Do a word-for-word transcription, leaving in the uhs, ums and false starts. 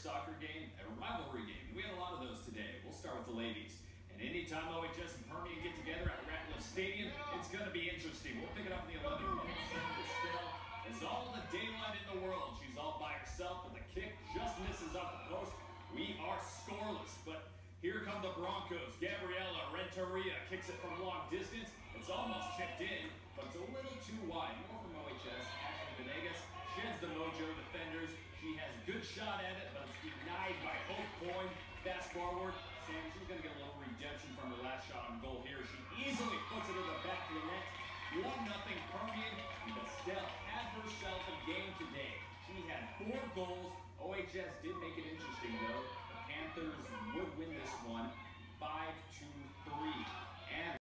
soccer game, a rivalry game. We had a lot of those today. We'll start with the ladies. And anytime O H S and Permian get together at Ratliff Stadium, it's going to be interesting. We'll pick it up in the eleventh minute. Estelle has all the daylight in the world. She's all by herself, but the kick just misses off the post. We are scoreless, but here come the Broncos. Gabriela Renteria kicks it from long distance. It's almost chipped in, but it's a little too wide. More from O H S. Ashley Venegas sheds the Mojo defenders. She has a good shot at it, but it's denied by Hope Coyne. Fast forward. Sam, she's going to get a little redemption from her last shot on goal here. She easily puts it in the back of the net. one nothing Permian. And Estelle had herself a game today. She had four goals. O H S did make it interesting, though. The Panthers would win this one five to three. And